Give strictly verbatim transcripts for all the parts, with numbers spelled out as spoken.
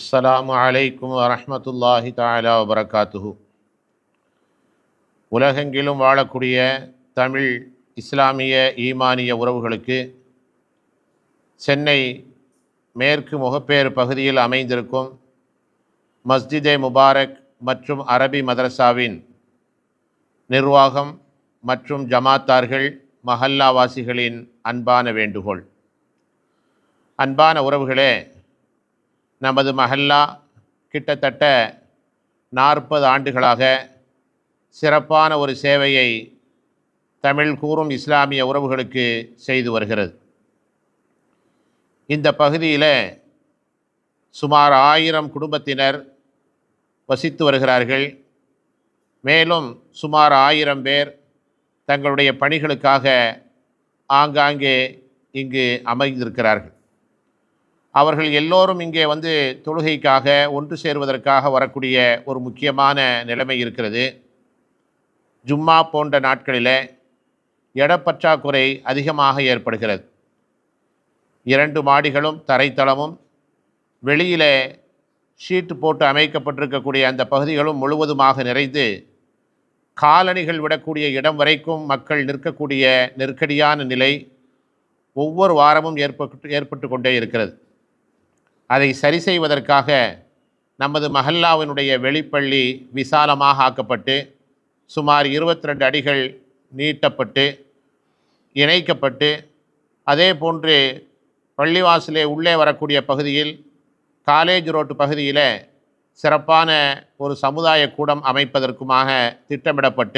அஸ்ஸலாமு அலைக்கும் வரஹ்மத்துல்லாஹி தஆலா வபரகாத்துஹு. உலகெங்கிலும் வாழக்கூடிய தமிழ் இஸ்லாமிய ஈமானிய உறவுகளுக்கு சென்னை மேற்கு முகப்பேறு பகுதியில் அமைந்திருக்கும் மஸ்ஜிதே முபாரக் மற்றும் அரபி மதரசாவின் நிர்வாகம் மற்றும் ஜமாத்தார்கள் மஹல்லாவாசிகளின் அன்பான வேண்டுகோள். அன்பான உறவுகளே, நமது மஹல்லா கிட்டத்தட்ட நாற்பது ஆண்டுகளாக சிறப்பான ஒரு சேவையை தமிழ் கூறும் இஸ்லாமிய உறவுகளுக்கு செய்து வருகிறது. இந்த பகுதியில் சுமார் ஆயிரம் குடும்பத்தினர் வசித்து வருகிறார்கள். மேலும் சுமார் ஆயிரம் பேர் தங்களுடைய பணிகளுக்காக ஆங்காங்கே இங்கு அமைந்திருக்கிறார்கள். அவர்கள் எல்லோரும் இங்கே வந்து தொழுகைக்காக ஒன்று சேருவதற்காக வரக்கூடிய ஒரு முக்கியமான நிலைமை இருக்கிறது. ஜும்மா போன்ற நாட்களில் இடப்பற்றாக்குறை அதிகமாக ஏற்படுகிறது. இரண்டு மாடிகளும் தரைத்தளமும் வெளியில் ஷீட்டு போட்டு அமைக்கப்பட்டிருக்கக்கூடிய அந்த பகுதிகளும் முழுவதுமாக நிறைந்து காலணிகள் விடக்கூடிய இடம் வரைக்கும் மக்கள் நிற்கக்கூடிய நெருக்கடியான நிலை ஒவ்வொரு வாரமும் ஏற்பட்டு ஏற்பட்டு கொண்டே இருக்கிறது. அதை சரி செய்வதற்காக நமது மஹல்லாவினுடைய வெளிப்பள்ளி விசாலமாக ஆக்கப்பட்டு சுமார் இருபத்தி ரெண்டு அடிகள் நீட்டப்பட்டு இணைக்கப்பட்டு, அதே போன்று பள்ளிவாசலே உள்ளே வரக்கூடிய பகுதியில் காலேஜ் ரோட்டு பகுதியில் சிறப்பான ஒரு சமுதாய கூடம் அமைப்பதற்குமாக திட்டமிடப்பட்டு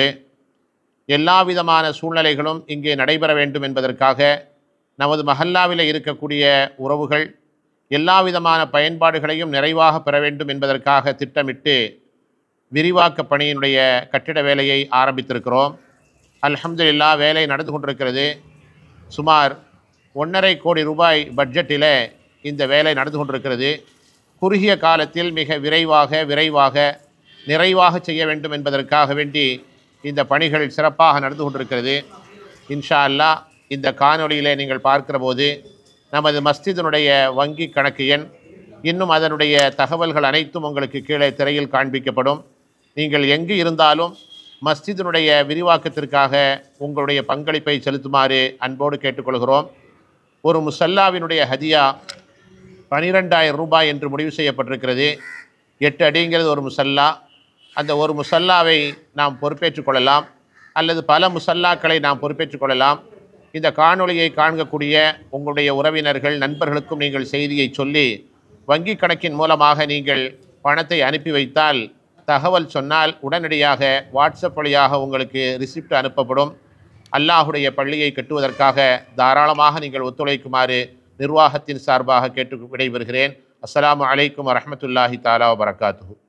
எல்லா விதமான சூழ்நிலைகளும் இங்கே நடைபெற வேண்டும் என்பதற்காக நமது மஹல்லாவில் இருக்கக்கூடிய உறவுகள் எல்லா விதமான பயன்பாடுகளையும் நிறைவாக பெற வேண்டும் என்பதற்காக திட்டமிட்டு விரிவாக்க பணியினுடைய கட்டிட வேலையை ஆரம்பித்திருக்கிறோம். அல்ஹம்துலில்லாஹ், வேலை நடந்து கொண்டிருக்கிறது. சுமார் ஒன்றரை கோடி ரூபாய் பட்ஜெட்டில் இந்த வேலை நடந்து கொண்டிருக்கிறது. குறுகிய காலத்தில் மிக விரைவாக விரைவாக நிறைவாக செய்ய வேண்டும் என்பதற்காக வேண்டி இந்த பணிகள் சிறப்பாக நடந்து கொண்டிருக்கிறது. இன்ஷா அல்லாஹ், இந்த காணொளியிலே நீங்கள் பார்க்கிற போது நமது மஸ்ஜிதினுடைய வங்கி கணக்கு எண் இன்னும் அதனுடைய தகவல்கள் அனைத்தும் உங்களுக்கு கீழே திரையில் காண்பிக்கப்படும். நீங்கள் எங்கு இருந்தாலும் மஸ்ஜிதினுடைய விரிவாக்கத்திற்காக உங்களுடைய பங்களிப்பை செலுத்துமாறு அன்போடு கேட்டுக்கொள்கிறோம். ஒரு முசல்லாவினுடைய ஹதியா பனிரெண்டாயிரம் ரூபாய் என்று முடிவு செய்யப்பட்டிருக்கிறது. எட்டு அடிங்கிறது ஒரு முசல்லா. அந்த ஒரு முசல்லாவை நாம் பொறுப்பேற்றுக் கொள்ளலாம் அல்லது பல முசல்லாக்களை நாம் பொறுப்பேற்றுக் கொள்ளலாம். இந்த காணொளியை காண்கக்கூடிய உங்களுடைய உறவினர்கள் நண்பர்களுக்கும் நீங்கள் செய்தியை சொல்லி வங்கி கணக்கின் மூலமாக நீங்கள் பணத்தை அனுப்பி வைத்தால், தகவல் சொன்னால் உடனடியாக வாட்ஸ்அப் வழியாக உங்களுக்கு ரிசிப்ட் அனுப்பப்படும். அல்லாஹுடைய பள்ளியை கட்டுவதற்காக தாராளமாக நீங்கள் ஒத்துழைக்குமாறு நிர்வாகத்தின் சார்பாக கேட்டு விடைபெறுகிறேன். அஸ்ஸலாமு அலைக்கும் வரஹ்மத்துல்லாஹி தஆலா வபரகாத்துஹு.